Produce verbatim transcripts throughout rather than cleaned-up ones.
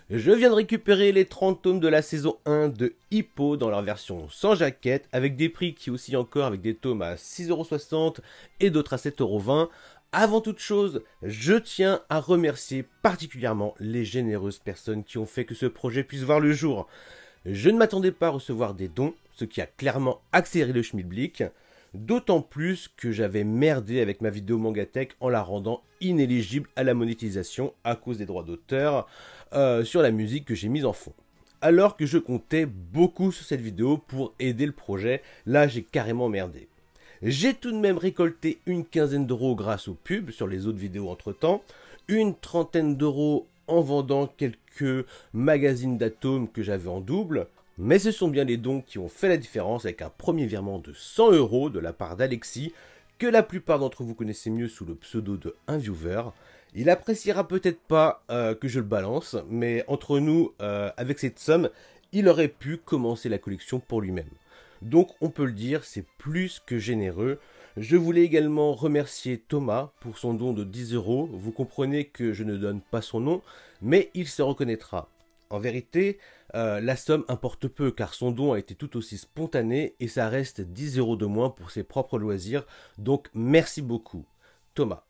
Je viens de récupérer les trente tomes de la saison un de Hippo dans leur version sans jaquette, avec des prix qui oscillent encore, avec des tomes à six euros soixante et d'autres à sept euros vingt. Avant toute chose, je tiens à remercier particulièrement les généreuses personnes qui ont fait que ce projet puisse voir le jour. Je ne m'attendais pas à recevoir des dons, ce qui a clairement accéléré le schmilblick, d'autant plus que j'avais merdé avec ma vidéo Mangatech en la rendant inéligible à la monétisation à cause des droits d'auteur euh, sur la musique que j'ai mise en fond. Alors que je comptais beaucoup sur cette vidéo pour aider le projet, là j'ai carrément merdé. J'ai tout de même récolté une quinzaine d'euros grâce aux pubs sur les autres vidéos entre temps, une trentaine d'euros en vendant quelques magazines d'atomes que j'avais en double, mais ce sont bien les dons qui ont fait la différence avec un premier virement de cent euros de la part d'Alexis, que la plupart d'entre vous connaissez mieux sous le pseudo de un viewer. Il appréciera peut-être pas euh, que je le balance, mais entre nous, euh, avec cette somme, il aurait pu commencer la collection pour lui-même. Donc on peut le dire, c'est plus que généreux. Je voulais également remercier Thomas pour son don de dix euros. Vous comprenez que je ne donne pas son nom, mais il se reconnaîtra. En vérité, euh, la somme importe peu car son don a été tout aussi spontané et ça reste dix euros de moins pour ses propres loisirs. Donc merci beaucoup, Thomas.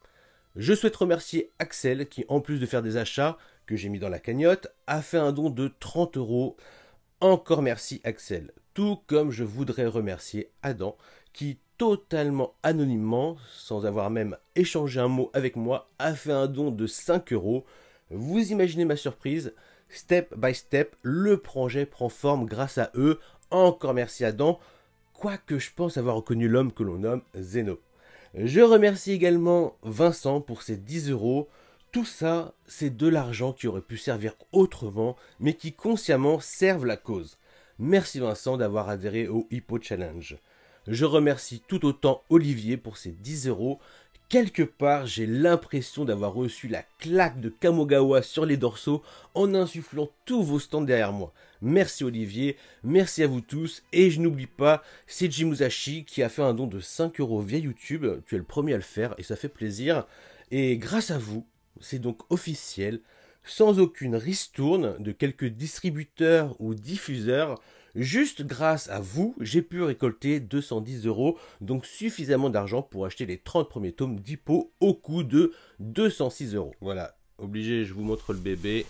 Je souhaite remercier Axel qui, en plus de faire des achats que j'ai mis dans la cagnotte, a fait un don de trente euros. Encore merci Axel. Tout comme je voudrais remercier Adam qui, totalement anonymement, sans avoir même échangé un mot avec moi, a fait un don de cinq euros. Vous imaginez ma surprise, step by step, le projet prend forme grâce à eux. Encore merci Adam, quoique je pense avoir reconnu l'homme que l'on nomme Zeno. Je remercie également Vincent pour ses dix euros. Tout ça, c'est de l'argent qui aurait pu servir autrement, mais qui consciemment servent la cause. Merci Vincent d'avoir adhéré au Hippo Challenge. Je remercie tout autant Olivier pour ses dix euros. Quelque part, j'ai l'impression d'avoir reçu la claque de Kamogawa sur les dorsaux en insufflant tous vos stands derrière moi. Merci Olivier, merci à vous tous, et je n'oublie pas Seiji Musashi qui a fait un don de cinq euros via YouTube. Tu es le premier à le faire et ça fait plaisir. Et grâce à vous, c'est donc officiel, sans aucune ristourne de quelques distributeurs ou diffuseurs, juste grâce à vous, j'ai pu récolter deux cent dix euros, donc suffisamment d'argent pour acheter les trente premiers tomes d'Hippo au coût de deux cent six euros. Voilà, obligé, je vous montre le bébé.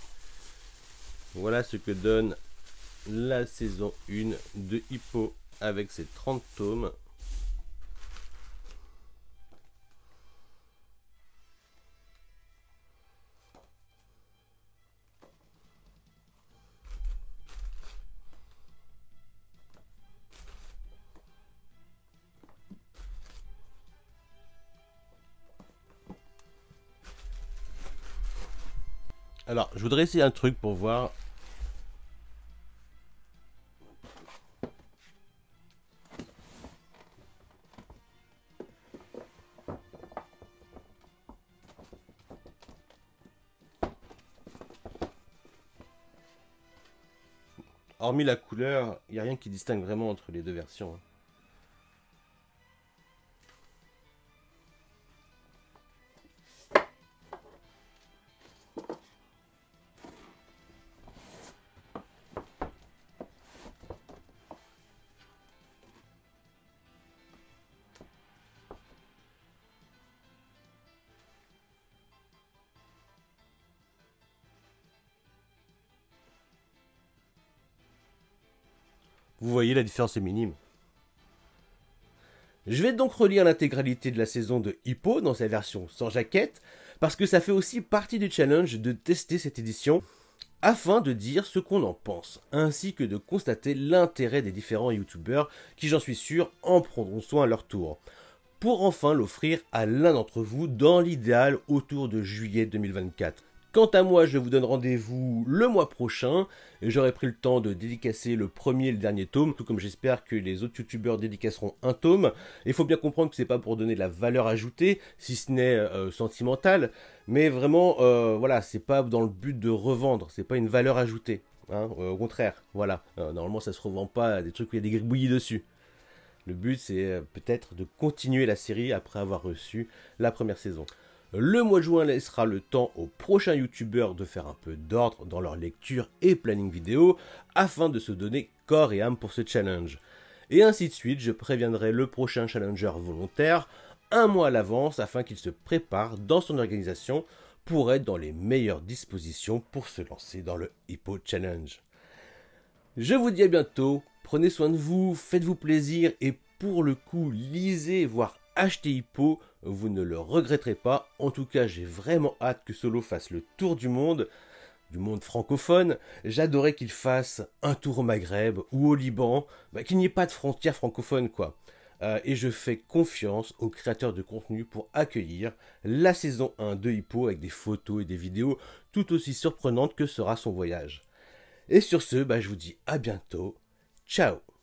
Voilà ce que donne la saison un de Hippo avec ses trente tomes. Alors, je voudrais essayer un truc pour voir. Hormis la couleur, il n'y a rien qui distingue vraiment entre les deux versions. Vous voyez, la différence est minime. Je vais donc relire l'intégralité de la saison de Hippo dans sa version sans jaquette, parce que ça fait aussi partie du challenge de tester cette édition, afin de dire ce qu'on en pense, ainsi que de constater l'intérêt des différents youtubeurs qui, j'en suis sûr, en prendront soin à leur tour, pour enfin l'offrir à l'un d'entre vous dans l'idéal autour de juillet deux mille vingt-quatre. Quant à moi, je vous donne rendez-vous le mois prochain. J'aurai pris le temps de dédicacer le premier et le dernier tome, tout comme j'espère que les autres youtubeurs dédicaceront un tome. Il faut bien comprendre que c'est pas pour donner de la valeur ajoutée, si ce n'est euh, sentimentale, mais vraiment, euh, voilà, c'est pas dans le but de revendre, c'est pas une valeur ajoutée. Hein, euh, au contraire, voilà. Euh, normalement, ça se revend pas des trucs où il y a des gribouillis dessus. Le but, c'est euh, peut-être de continuer la série après avoir reçu la première saison. Le mois de juin laissera le temps aux prochains youtubeurs de faire un peu d'ordre dans leur lecture et planning vidéo afin de se donner corps et âme pour ce challenge. Et ainsi de suite, je préviendrai le prochain challenger volontaire un mois à l'avance afin qu'il se prépare dans son organisation pour être dans les meilleures dispositions pour se lancer dans le Hippo Challenge. Je vous dis à bientôt, prenez soin de vous, faites-vous plaisir et pour le coup, lisez voire achetez Hippo, vous ne le regretterez pas. En tout cas, j'ai vraiment hâte que Solo fasse le tour du monde, du monde francophone. J'adorais qu'il fasse un tour au Maghreb ou au Liban, bah, qu'il n'y ait pas de frontières francophones quoi. Euh, et je fais confiance aux créateurs de contenu pour accueillir la saison un de Hippo avec des photos et des vidéos tout aussi surprenantes que sera son voyage. Et sur ce, bah, je vous dis à bientôt. Ciao!